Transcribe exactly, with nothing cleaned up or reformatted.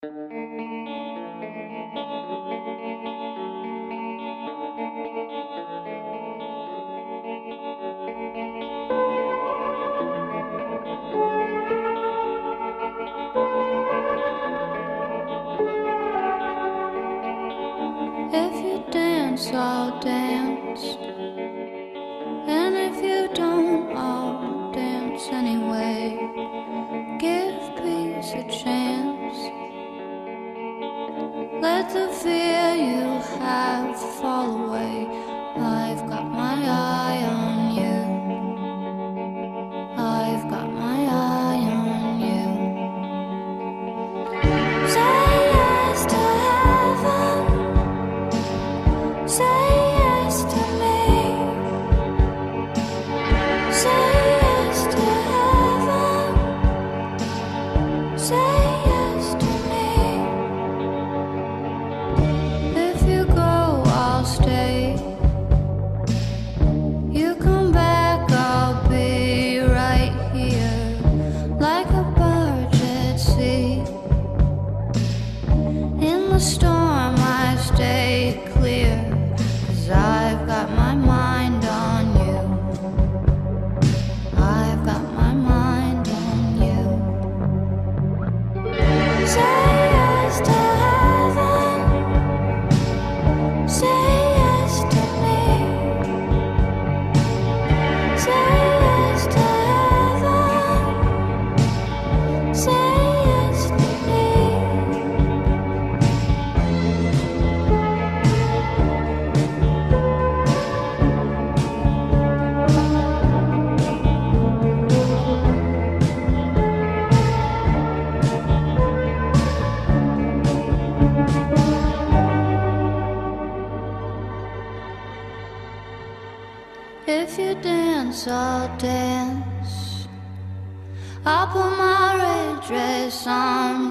If you dance, I'll dance. And if you don't, I'll dance anyway. Give peace a chance. Let the fear you have fall away. I've got my eye on you. I've got my eye on you. Say yes to heaven. Say yes to me. Say yes to heaven. Say yes to me. If you go, I'll stay. You come back, I'll be right here, like a bird at sea. In the storm I stay clear, 'cause I've got my mind on you. I've got my mind on you. Say yes to heaven. Say yes to me. Say yes to heaven. Say yes to me. If you dance, I'll dance. I'll put my red dress on